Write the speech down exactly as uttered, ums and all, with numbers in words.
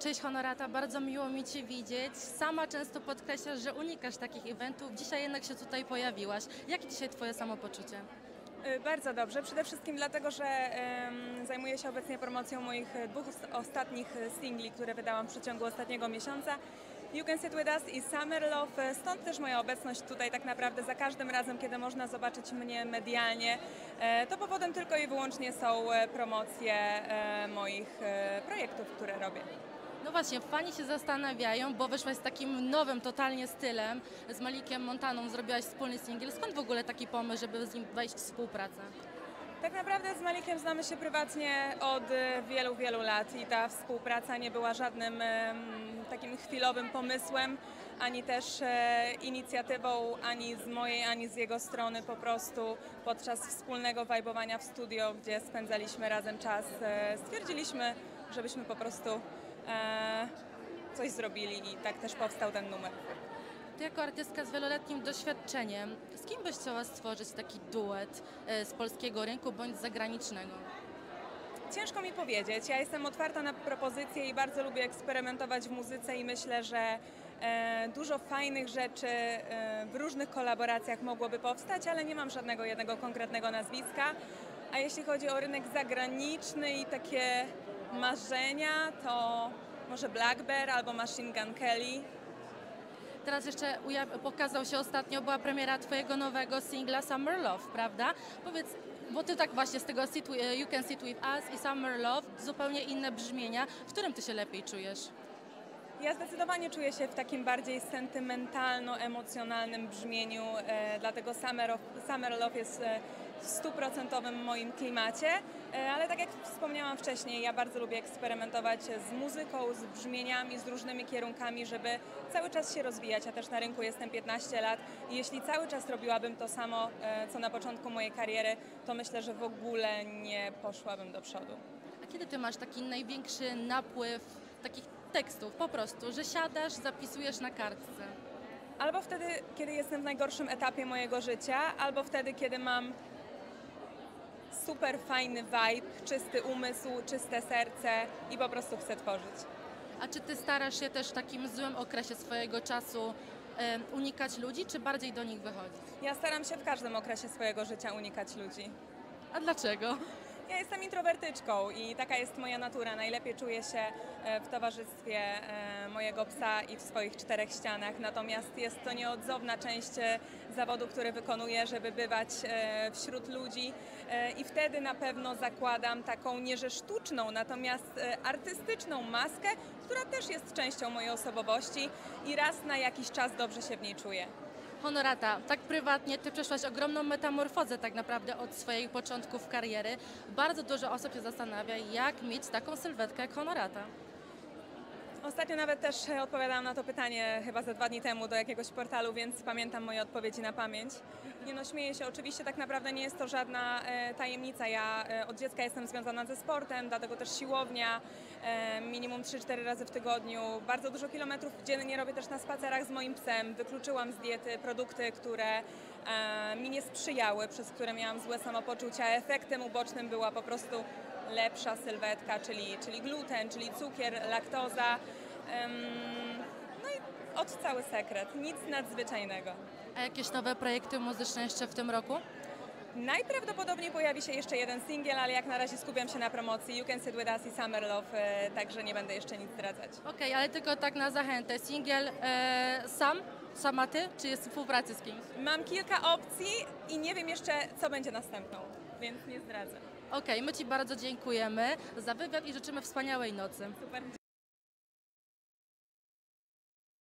Cześć Honorata, bardzo miło mi Cię widzieć. Sama często podkreślasz, że unikasz takich eventów. Dzisiaj jednak się tutaj pojawiłaś. Jakie dzisiaj Twoje samopoczucie? Bardzo dobrze, przede wszystkim dlatego, że um, zajmuję się obecnie promocją moich dwóch ostatnich singli, które wydałam w przeciągu ostatniego miesiąca. You Can Sit With Us i Summer Love, stąd też moja obecność tutaj tak naprawdę za każdym razem, kiedy można zobaczyć mnie medialnie. E, to powodem tylko i wyłącznie są promocje e, moich e, projektów, które robię. No właśnie, fani się zastanawiają, bo wyszłaś z takim nowym totalnie stylem, z Malikiem Montaną zrobiłaś wspólny singiel. Skąd w ogóle taki pomysł, żeby z nim wejść w współpracę? Tak naprawdę z Malikiem znamy się prywatnie od wielu, wielu lat i ta współpraca nie była żadnym um, takim chwilowym pomysłem, ani też e, inicjatywą ani z mojej, ani z jego strony. Po prostu podczas wspólnego wajbowania w studio, gdzie spędzaliśmy razem czas, e, stwierdziliśmy, żebyśmy po prostu e, coś zrobili i tak też powstał ten numer. Ty jako artystka z wieloletnim doświadczeniem, z kim byś chciała stworzyć taki duet z polskiego rynku bądź zagranicznego? Ciężko mi powiedzieć. Ja jestem otwarta na propozycje i bardzo lubię eksperymentować w muzyce i myślę, że e, dużo fajnych rzeczy e, w różnych kolaboracjach mogłoby powstać, ale nie mam żadnego jednego konkretnego nazwiska. A jeśli chodzi o rynek zagraniczny i takie marzenia, to może Black Bear albo Machine Gun Kelly. Teraz jeszcze pokazał się ostatnio, była premiera Twojego nowego singla Summer Love, prawda? Powiedz, bo Ty tak właśnie z tego sit, You Can Sit With Us i Summer Love, zupełnie inne brzmienia. W którym Ty się lepiej czujesz? Ja zdecydowanie czuję się w takim bardziej sentymentalno-emocjonalnym brzmieniu, e, dlatego Summer, Summer Love jest e, w stuprocentowym moim klimacie, e, ale tak jak wspomniałam wcześniej, ja bardzo lubię eksperymentować z muzyką, z brzmieniami, z różnymi kierunkami, żeby cały czas się rozwijać. Ja też na rynku jestem piętnaście lat i jeśli cały czas robiłabym to samo, e, co na początku mojej kariery, to myślę, że w ogóle nie poszłabym do przodu. A kiedy Ty masz taki największy napływ takich tekstów, po prostu, że siadasz, zapisujesz na kartce? Albo wtedy, kiedy jestem w najgorszym etapie mojego życia, albo wtedy, kiedy mam super fajny vibe, czysty umysł, czyste serce i po prostu chcę tworzyć. A czy Ty starasz się też w takim złym okresie swojego czasu e, unikać ludzi, czy bardziej do nich wychodzić? Ja staram się w każdym okresie swojego życia unikać ludzi. A dlaczego? Ja jestem introwertyczką i taka jest moja natura. Najlepiej czuję się w towarzystwie mojego psa i w swoich czterech ścianach. Natomiast jest to nieodzowna część zawodu, który wykonuję, żeby bywać wśród ludzi i wtedy na pewno zakładam taką nie że sztuczną, natomiast artystyczną maskę, która też jest częścią mojej osobowości i raz na jakiś czas dobrze się w niej czuję. Honorata, tak prywatnie Ty przeszłaś ogromną metamorfozę tak naprawdę od swoich początków kariery. Bardzo dużo osób się zastanawia, jak mieć taką sylwetkę jak Honorata. Ostatnio nawet też odpowiadałam na to pytanie chyba ze dwa dni temu do jakiegoś portalu, więc pamiętam moje odpowiedzi na pamięć. Nie no, śmieję się, oczywiście tak naprawdę nie jest to żadna e, tajemnica. Ja e, od dziecka jestem związana ze sportem, dlatego też siłownia, e, minimum trzy cztery razy w tygodniu. Bardzo dużo kilometrów dziennie robię też na spacerach z moim psem. Wykluczyłam z diety produkty, które e, mi nie sprzyjały, przez które miałam złe samopoczucie, a efektem ubocznym była po prostu lepsza sylwetka, czyli, czyli gluten, czyli cukier, laktoza. No i od cały sekret, nic nadzwyczajnego. A jakieś nowe projekty muzyczne jeszcze w tym roku? Najprawdopodobniej pojawi się jeszcze jeden singiel, ale jak na razie skupiam się na promocji You Can Sit With Us i Summer Love, także nie będę jeszcze nic zdradzać. Okej, okay, ale tylko tak na zachętę. Singiel e, sam? Sama Ty? Czy jest w współpracy z kimś? Mam kilka opcji i nie wiem jeszcze, co będzie następną, więc nie zdradzę. Okej, okay, my Ci bardzo dziękujemy za wywiad i życzymy wspaniałej nocy. Super.